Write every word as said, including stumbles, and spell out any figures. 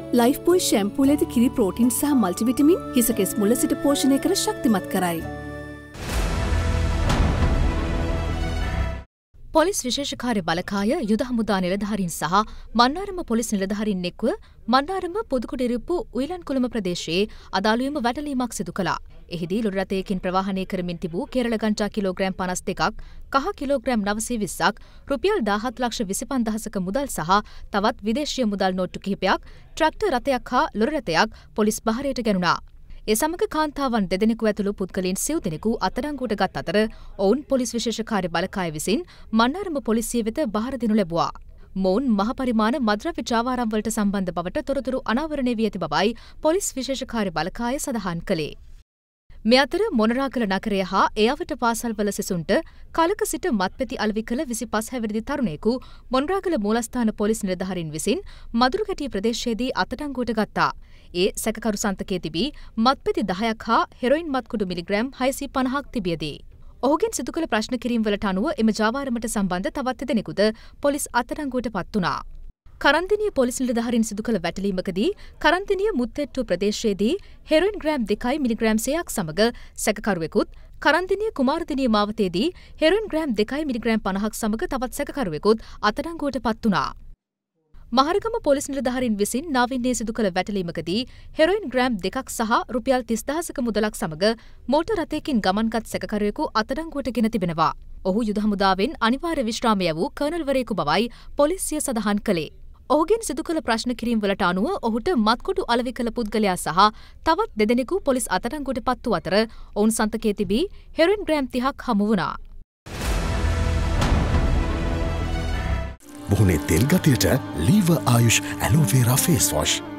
Life බොයි ෂැම්පූල ඇති කිරි protein සහ මල්ටිවිටමින් හිස කෙස් මුල සිට පෝෂණය කර ශක්තිමත් කරයි. පොලිස් විශේෂකාර්ය බලකාය යුද හමුදා නිලධාරීන් සහ මන්නාරම පොලිස් නිලධාරීන් එක්ව මන්නාරම පොදුකුඩිරුප්පු උයිලන්කුළුම ප්‍රදේශයේ අදාළුවම වැටලීමක් සිදු කළා. එහිදී ලොරි රථයකින් ප්‍රවාහනය කරමින් තිබූ කේරළ ගංජා කිලෝග්‍රෑම් පනස් දෙකක්, කහ කිලෝග්‍රෑම් නවසිය විස්සක්, රුපියල් දාහත් ලක්ෂ විසිපන්දහසක මුදල් සහ තවත් විදේශීය මුදල් නෝට්ටු කිහිපයක්, ට්‍රැක්ටර් රථයක් හා ලොරි රථයක් පොලිස් භාරයට ගැනුණා. ඒ සමග කාන්තාවන් දෙදෙනෙකු ඇතුළු පුද්ගලයන් සිව් දෙනෙකු අත්අඩංගුවට ගත් අතර ඔවුන් පොලිස් විශේෂකාර්ය බලකාය විසින් මන්නාරම පොලිසිය වෙත බාර දෙනු ලැබුවා. මොවුන් මහ පරිමාණ මද්‍රව්‍ය ජාවාරම් වලට සම්බන්ධ බවට තොරතුරු අනාවරණය වී ඇති බවයි පොලිස් විශේෂකාර්ය බලකාය සඳහන් කළේ. මේ අතර මොනරාගල නගරය හා ඒ අවට පාසල්වල සිසුන්ට කලක සිට මත්පැති අලෙවි කළ විසිපස් හැවිරිදි තරුණයෙකු මොනරාගල මූලස්ථාන පොලිස් නිලධාරීන් විසින් මදුරුගැටිය ප්‍රදේශයේදී අත්අඩංගුවට ගත්තා. ඒ සැකකරු සන්තකයේ තිබී මත්පැති දහයක් හා හෙරොයින් මත්කුඩු මිලිග්‍රෑම් හයසිය පනහක් තිබියදී. ඔහුගෙන් සිදු කළ ප්‍රශ්න කිරීම්වලට අනුව එම ජාවාරමට සම්බන්ධ තවත් දෙදෙනෙකුද පොලිස් අත්අඩංගුවට පත් වුණා. කරන්දිනිය පොලිස් නිලධාරීන් සිදු කළ වැටලීමකදී කරන්දිනිය මුත්තෙට්ටුව ප්‍රදේශයේදී හෙරොයින් ග්‍රෑම් දෙකයි මිලිග්‍රෑම් සයක් සමග සැකකරුවෙකුත්, කරන්දිනිය කුමාරදිනිය මාවතේදී හෙරොයින් ග්‍රෑම් දෙකයි මිලිග්‍රෑම් පනහක් සමග තවත් සැකකරුවෙකුත් අත්අඩංගුවට පත් වුණා. මහරගම පොලිස් නිලධාරීන් විසින් නාවින්නේ සිදු කළ වැටලීමකදී හෙරොයින් ග්‍රෑම් දෙකක් සහ රුපියල් තිස් දහසක මුදලක් සමග මෝටර් රථයකින් ගමන්ගත් සැකකරුවෙකු අත්අඩංගුවට ගෙන තිබෙනවා. ඔහු යුද හමුදාවෙන් අනිවාර්ය විශ්‍රාමය වූ කර්නල්වරයෙකු බවයි පොලිසිය සඳහන් කළේ. ඔහුගෙන් සිදු කළ ප්‍රශ්න කිරීම්වලට අනුව ඔහුට මත්කුඩු අලෙවි කළ පුද්ගලයා සහ තවත් දෙදෙනෙකු පොලිස් අත්අඩංගුවට පත් වූ අතර ඔවුන් සන්තකයේ තිබී හෙරොයින් ග්‍රෑම් තිහක් හමු වුණා. මුහුණේ තෙල් ගතියට ලීව ආයුෂ් ඇලෝවේරා ෆේස් වොෂ්.